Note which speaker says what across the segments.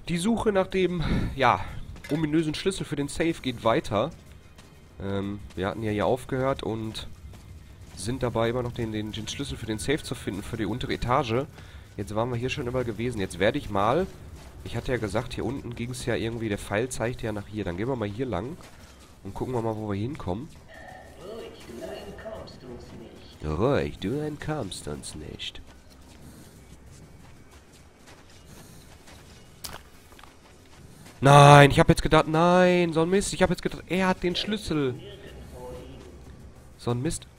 Speaker 1: Die Suche nach dem, ja, ominösen Schlüssel für den Safe geht weiter. Wir hatten ja hier aufgehört und sind dabei immer noch den Schlüssel für den Safe zu finden, für die untere Etage. Jetzt waren wir hier schon überall gewesen. Jetzt werde ich mal... Ich hatte ja gesagt, hier unten ging es ja irgendwie... Der Pfeil zeigt ja nach hier. Dann gehen wir mal hier lang und gucken wir mal, wo wir hinkommen.
Speaker 2: Ruhig, du entkommst uns nicht.
Speaker 1: Ruhig, du entkommst uns nicht. Nein, ich habe jetzt gedacht... Nein, so ein Mist. Ich habe jetzt gedacht, er hat den Schlüssel. So ein Mist.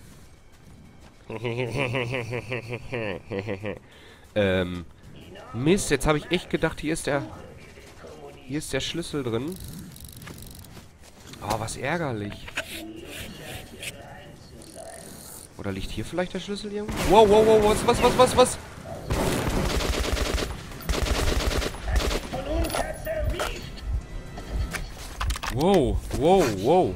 Speaker 1: Mist, jetzt habe ich echt gedacht, hier ist der Schlüssel drin. Oh, was ärgerlich. Oder liegt hier vielleicht der Schlüssel irgendwo? Wow, wow, wow, was? Wow, wow, wow.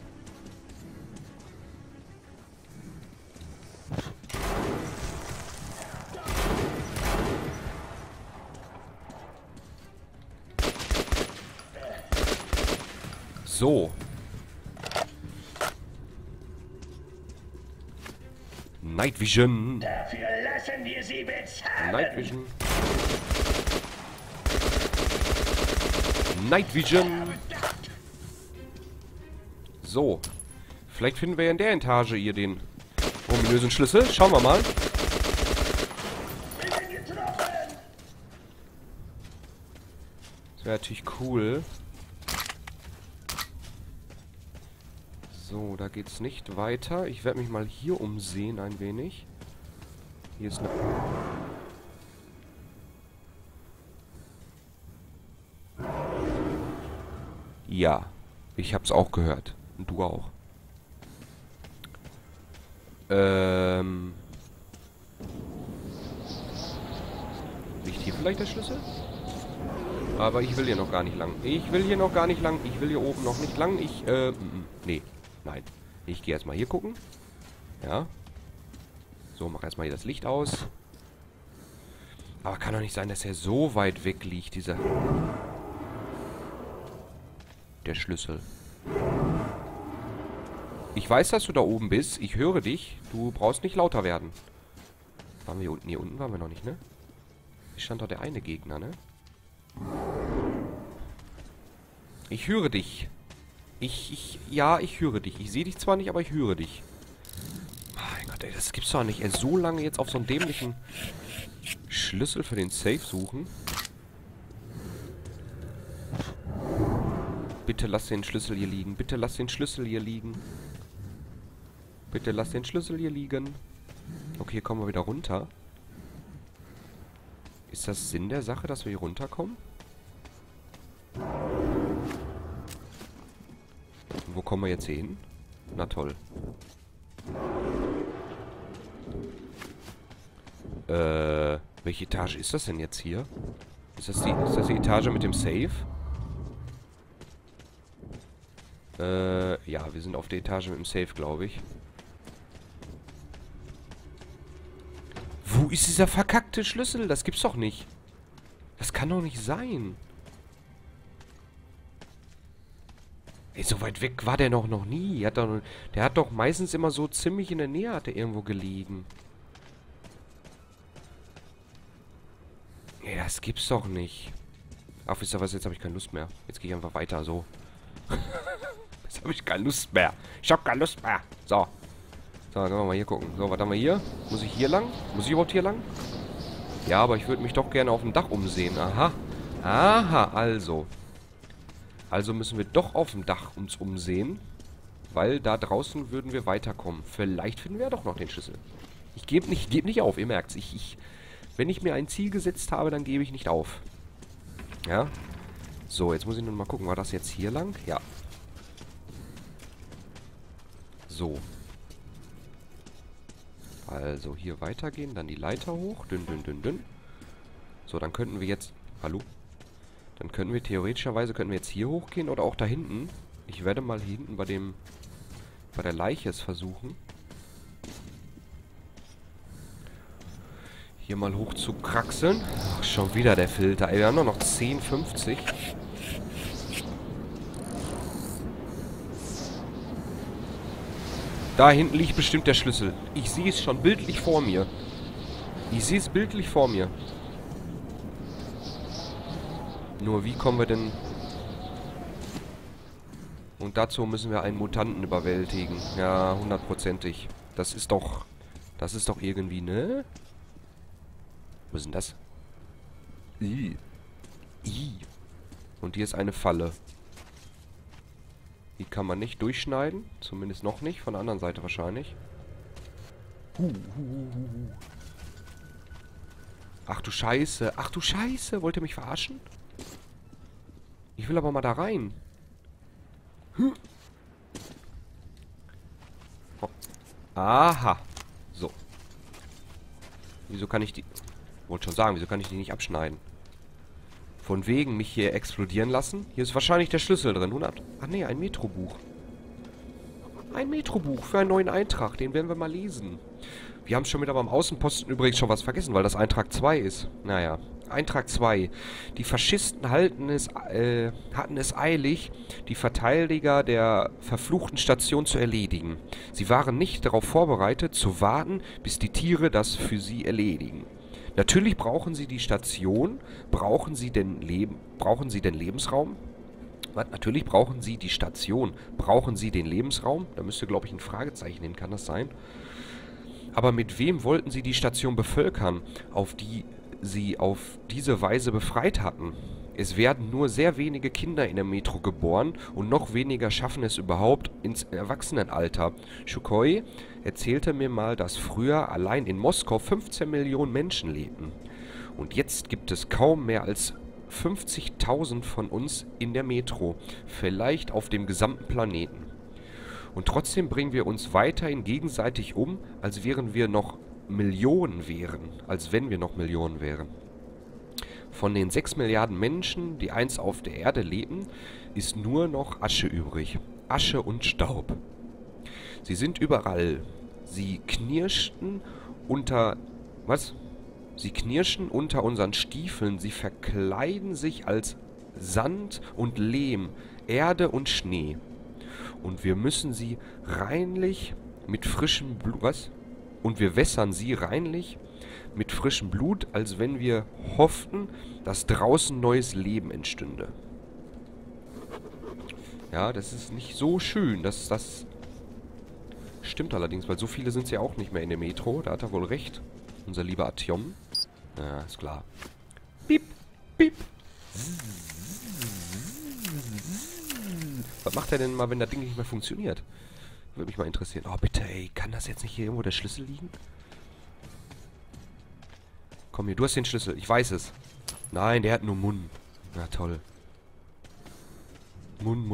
Speaker 1: So. Night Vision.
Speaker 2: Dafür lassen wir sie bezahlen.
Speaker 1: Night Vision. Night Vision. So. Vielleicht finden wir ja in der Etage hier den ominösen Schlüssel. Schauen wir mal. Das wäre natürlich cool. So, da geht's nicht weiter. Ich werde mich mal hier umsehen ein wenig. Hier ist eine... Ja, ich hab's auch gehört. Und du auch. Liegt hier vielleicht der Schlüssel? Aber ich will hier noch gar nicht lang. Ich will hier oben noch nicht lang. Nee. Nein. Ich gehe erstmal hier gucken. Ja. So, mach erstmal hier das Licht aus. Aber kann doch nicht sein, dass er so weit weg liegt, dieser... Der Schlüssel. Ich weiß, dass du da oben bist. Ich höre dich. Du brauchst nicht lauter werden. Waren wir hier unten? Hier unten waren wir noch nicht, ne? Hier stand doch der eine Gegner, ne? Ich höre dich. Ja, ich höre dich. Ich sehe dich zwar nicht, aber ich höre dich. Mein Gott, ey, das gibt's doch nicht. Ey, so lange jetzt auf so einen dämlichen Schlüssel für den Safe suchen. Bitte lass den Schlüssel hier liegen. Bitte lass den Schlüssel hier liegen. Bitte lass den Schlüssel hier liegen. Okay, hier kommen wir wieder runter. Ist das Sinn der Sache, dass wir hier runterkommen? Und wo kommen wir jetzt hier hin? Na toll. Welche Etage ist das denn jetzt hier? Ist das die Etage mit dem Safe? Ja, wir sind auf der Etage mit dem Safe, glaube ich. Wo ist dieser verkackte Schlüssel? Das gibt's doch nicht. Das kann doch nicht sein. Ey, so weit weg war der noch nie. Der hat doch meistens immer so ziemlich in der Nähe hat er irgendwo gelegen. Ey, das gibt's doch nicht. Ach, wisst ihr was? Jetzt habe ich keine Lust mehr. Jetzt gehe ich einfach weiter so. Jetzt habe ich keine Lust mehr. Ich habe keine Lust mehr. So. So, dann können wir mal hier gucken. So, was haben wir hier? Muss ich hier lang? Muss ich überhaupt hier lang? Ja, aber ich würde mich doch gerne auf dem Dach umsehen. Aha. Aha, also. Also müssen wir doch auf dem Dach uns umsehen. Weil da draußen würden wir weiterkommen. Vielleicht finden wir ja doch noch den Schlüssel. Ich gebe nicht auf, ihr merkt's. Wenn ich mir ein Ziel gesetzt habe, dann gebe ich nicht auf. Ja. So, jetzt muss ich nur mal gucken. War das jetzt hier lang? Ja. So. Also hier weitergehen, dann die Leiter hoch. Dünn, dünn, dünn, dünn. So, dann könnten wir jetzt... Hallo? Dann könnten wir theoretischerweise jetzt hier hochgehen oder auch da hinten. Ich werde mal hier hinten bei der Leiche es versuchen. Hier mal hoch zu kraxeln. Ach, schon wieder der Filter. Ey, wir haben nur noch 10,50. Da hinten liegt bestimmt der Schlüssel. Ich sehe es schon bildlich vor mir. Ich sehe es bildlich vor mir. Nur wie kommen wir denn... Und dazu müssen wir einen Mutanten überwältigen. Ja, 100%ig. Das ist doch irgendwie, ne? Was ist denn das? I. Und hier ist eine Falle. Die kann man nicht durchschneiden. Zumindest noch nicht. Von der anderen Seite wahrscheinlich. Ach du Scheiße. Ach du Scheiße. Wollt ihr mich verarschen? Ich will aber mal da rein. Oh. Aha. So. Wieso kann ich die... Wollte schon sagen, wieso kann ich die nicht abschneiden? Von wegen mich hier explodieren lassen. Hier ist wahrscheinlich der Schlüssel drin. 100... Ach nee, ein Metrobuch. Ein Metrobuch für einen neuen Eintrag. Den werden wir mal lesen. Wir haben schon wieder beim Außenposten übrigens schon was vergessen, weil das Eintrag 2 ist. Naja. Eintrag 2. Die Faschisten hatten es eilig, die Verteidiger der verfluchten Station zu erledigen. Sie waren nicht darauf vorbereitet, zu warten, bis die Tiere das für sie erledigen. Natürlich brauchen sie die Station. Brauchen sie denn Lebensraum? Was? Natürlich brauchen sie die Station. Brauchen sie den Lebensraum? Da müsste, glaube ich, ein Fragezeichen hin. Kann das sein? Aber mit wem wollten sie die Station bevölkern, auf die sie auf diese Weise befreit hatten? Es werden nur sehr wenige Kinder in der Metro geboren und noch weniger schaffen es überhaupt ins Erwachsenenalter. Schukoi erzählte mir mal, dass früher allein in Moskau 15 Millionen Menschen lebten. Und jetzt gibt es kaum mehr als 50.000 von uns in der Metro, vielleicht auf dem gesamten Planeten. Und trotzdem bringen wir uns weiterhin gegenseitig um, als wenn wir noch Millionen wären. Von den 6 Milliarden Menschen, die einst auf der Erde lebten, ist nur noch Asche übrig. Asche und Staub. Sie sind überall. Sie knirschen unter... Was? Sie knirschen unter unseren Stiefeln. Sie verkleiden sich als Sand und Lehm, Erde und Schnee. Und wir müssen sie reinlich mit frischem Blut... Was? Und wir wässern sie reinlich mit frischem Blut, als wenn wir hofften, dass draußen neues Leben entstünde. Ja, das ist nicht so schön. Das stimmt allerdings, weil so viele sind ja auch nicht mehr in der Metro. Da hat er wohl recht. Unser lieber Artyom. Ja, ist klar. Piep, piep. Was macht er denn mal, wenn das Ding nicht mehr funktioniert? Würde mich mal interessieren. Oh, bitte, ey. Kann das jetzt nicht hier irgendwo der Schlüssel liegen? Komm hier, du hast den Schlüssel. Ich weiß es. Nein, der hat nur Mund. Na toll. Mund.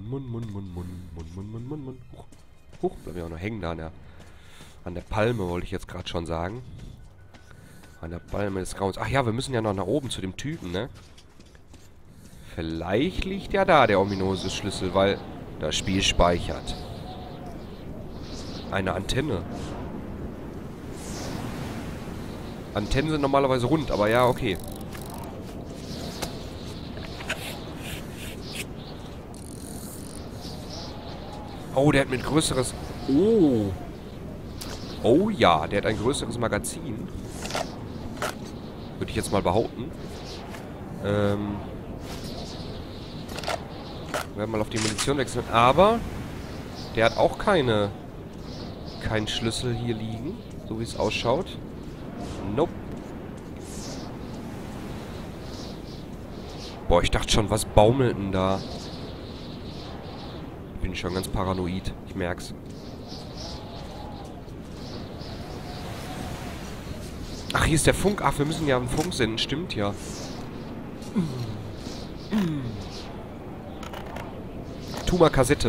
Speaker 1: Huch, bleib ich auch noch hängen da an der Palme, wollte ich jetzt gerade schon sagen. An der Palme des Grauens. Ach ja, wir müssen ja noch nach oben zu dem Typen, ne? Vielleicht liegt ja da der ominöse Schlüssel, weil das Spiel speichert. Eine Antenne. Antennen sind normalerweise rund, aber ja, okay. Oh, der hat mit größeres... Oh. Oh ja, der hat ein größeres Magazin. Würde ich jetzt mal behaupten. Werden mal auf die Munition wechseln. Aber der hat auch keinen Schlüssel hier liegen, so wie es ausschaut. Nope. Boah, ich dachte schon, was baumelt denn da? Bin ich schon ganz paranoid. Ich merk's. Ach, hier ist der Funk. Ach, wir müssen ja einen Funk senden. Stimmt ja. Tu mal Kassette.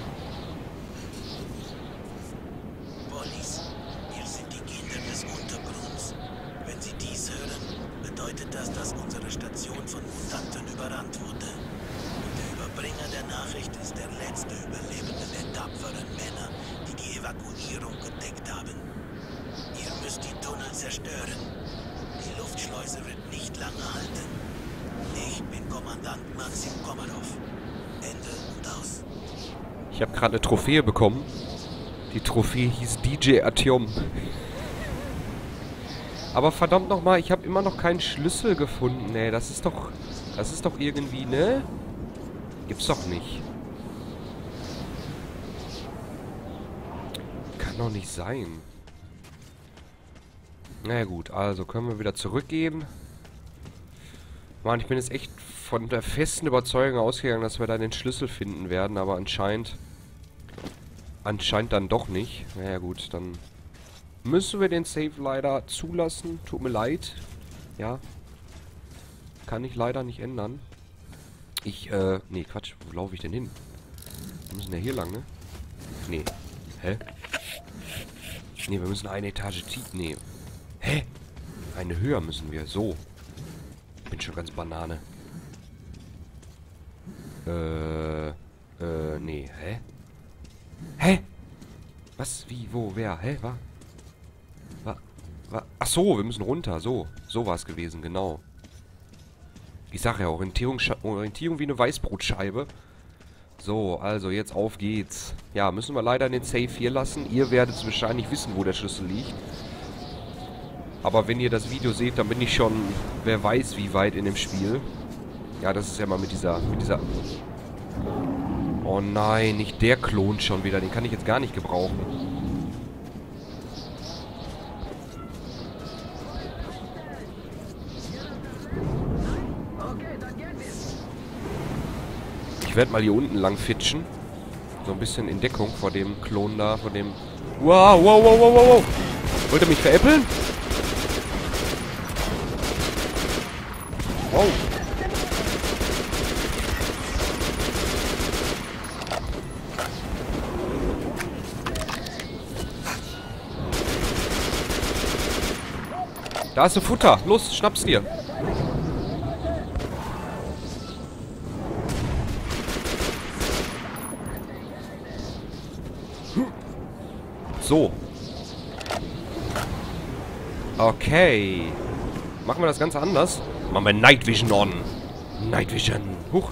Speaker 3: Wollis, wir sind die Kinder des Untergrunds. Wenn Sie dies hören, bedeutet das, dass unsere Station von Mutanten überrannt wurde. Und der Überbringer der Nachricht ist der letzte Überlebende der tapferen Männer, die die Evakuierung gedeckt haben. Ihr müsst die Tunnel zerstören. Reise wird nicht lange halten. Ich bin Kommandant Maxim Komarov. Ende und aus.
Speaker 1: Ich habe gerade eine Trophäe bekommen. Die Trophäe hieß DJ Artyom. Aber verdammt nochmal, ich habe immer noch keinen Schlüssel gefunden. Nee, das ist doch irgendwie, ne? Gibt's doch nicht. Kann doch nicht sein. Na ja, gut, also können wir wieder zurückgehen. Mann, ich bin jetzt echt von der festen Überzeugung ausgegangen, dass wir da den Schlüssel finden werden, aber anscheinend dann doch nicht. Naja gut, dann müssen wir den Save leider zulassen. Tut mir leid. Ja. Kann ich leider nicht ändern. Nee, Quatsch. Wo laufe ich denn hin? Wir müssen ja hier lang, ne? Nee. Hä? Nee, wir müssen eine Etage tief. Nee. Hä? Eine höher müssen wir. So. Bin schon ganz Banane. Nee. Hä? Hä? Was? Wie? Wo? Wer? Hä? Ach so, wir müssen runter. So war es gewesen, genau. Ich sag ja, Orientierung wie eine Weißbrotscheibe. So, also jetzt auf geht's. Ja, müssen wir leider den Safe hier lassen. Ihr werdet wahrscheinlich wissen, wo der Schlüssel liegt. Aber wenn ihr das Video seht, dann bin ich schon, wer weiß wie weit in dem Spiel. Ja, das ist ja mal mit dieser... Oh nein, nicht der Klon schon wieder. Den kann ich jetzt gar nicht gebrauchen. Ich werde mal hier unten lang fitschen. So ein bisschen in Deckung vor dem Klon da, vor dem... Wow. Wollt ihr mich veräppeln? Wow. Da hast du Futter. Los, schnapp's dir. So. Okay. Machen wir das Ganze anders? Machen wir Night Vision on. Night Vision. Huch.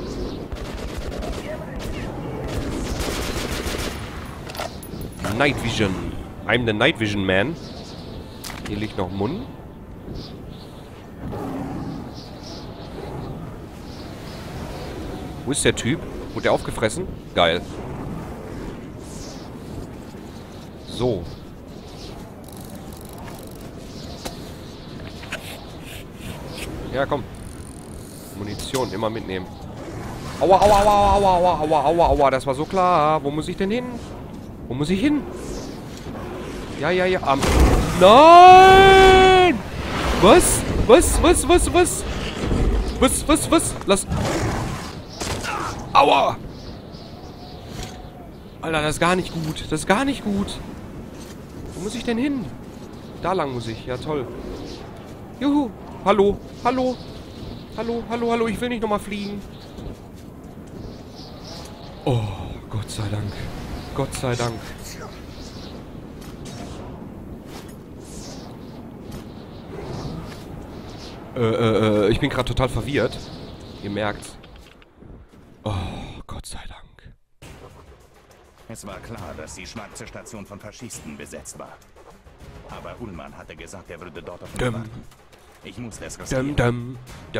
Speaker 1: Night Vision. I'm the Night Vision Man. Hier liegt noch Mund. Wo ist der Typ? Wurde der aufgefressen? Geil. So. Ja, komm. Munition immer mitnehmen. Aua. Das war so klar. Wo muss ich denn hin? Wo muss ich hin? Ja. Nein! Was? Lass... Aua! Alter, das ist gar nicht gut. Das ist gar nicht gut. Wo muss ich denn hin? Da lang muss ich. Ja, toll. Juhu. Hallo. Ich will nicht nochmal fliegen. Oh, Gott sei Dank. Ich bin gerade total verwirrt. Ihr merkt's. Oh, Gott sei Dank.
Speaker 4: Es war klar, dass die schwarze Station von Faschisten besetzt war. Aber Ullmann hatte gesagt, er würde dort auf mich warten. Ich musste es riskieren.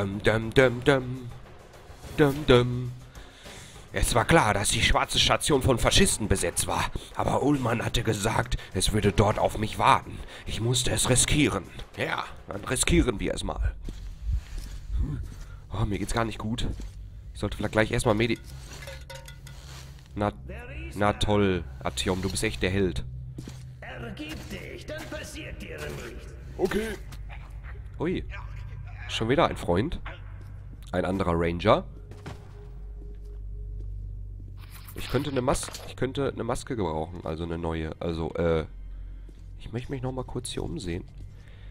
Speaker 1: Es war klar, dass die schwarze Station von Faschisten besetzt war. Aber Ullmann hatte gesagt, es würde dort auf mich warten. Ich musste es riskieren. Ja, dann riskieren wir es mal. Oh, mir geht's gar nicht gut. Ich sollte vielleicht gleich erstmal Na toll, Artyom, du bist echt der Held.
Speaker 2: Ergib dich, dann passiert dir nichts.
Speaker 1: Okay. Ui. Schon wieder ein Freund. Ein anderer Ranger. Ich könnte eine Maske gebrauchen, also eine neue. Also, ich möchte mich nochmal kurz hier umsehen.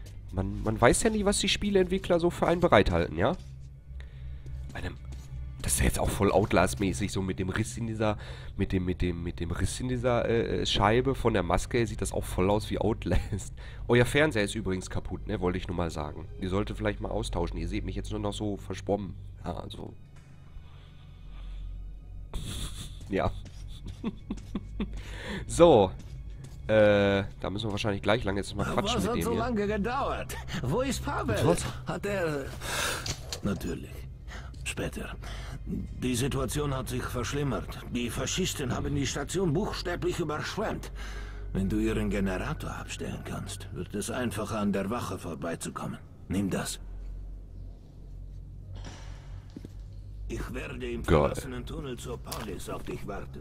Speaker 1: Man weiß ja nie, was die Spieleentwickler so für einen bereithalten, ja? ist jetzt auch voll Outlast-mäßig, so mit dem Riss in dieser, mit dem Riss in dieser Scheibe von der Maske sieht das auch voll aus wie Outlast. Euer Fernseher ist übrigens kaputt, ne, wollte ich nur mal sagen. Ihr solltet vielleicht mal austauschen. Ihr seht mich jetzt nur noch so verschwommen. Ja, also. Ja. So. Da müssen wir wahrscheinlich gleich lang jetzt mal quatschen mit dem hier.
Speaker 3: Was hat so lange gedauert? Wo ist Pavel?
Speaker 1: Was?
Speaker 3: Hat er... Natürlich. Später. Die Situation hat sich verschlimmert. Die Faschisten haben die Station buchstäblich überschwemmt. Wenn du ihren Generator abstellen kannst, wird es einfacher, an der Wache vorbeizukommen. Nimm das. Ich werde im verlassenen Tunnel zur Paulis auf dich warten.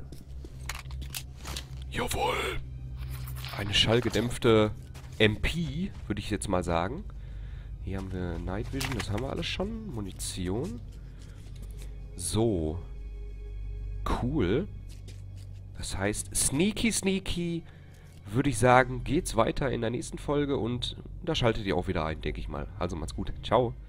Speaker 1: Jawohl. Eine schallgedämpfte MP, würde ich jetzt mal sagen. Hier haben wir Night Vision, das haben wir alles schon. Munition. So. Cool. Das heißt, sneaky, würde ich sagen, geht's weiter in der nächsten Folge und da schaltet ihr auch wieder ein, denke ich mal. Also macht's gut. Ciao.